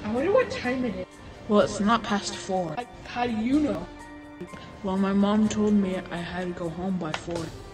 I wonder what time it is. Well, it's not past 4. How do you know? Well, my mom told me I had to go home by 4.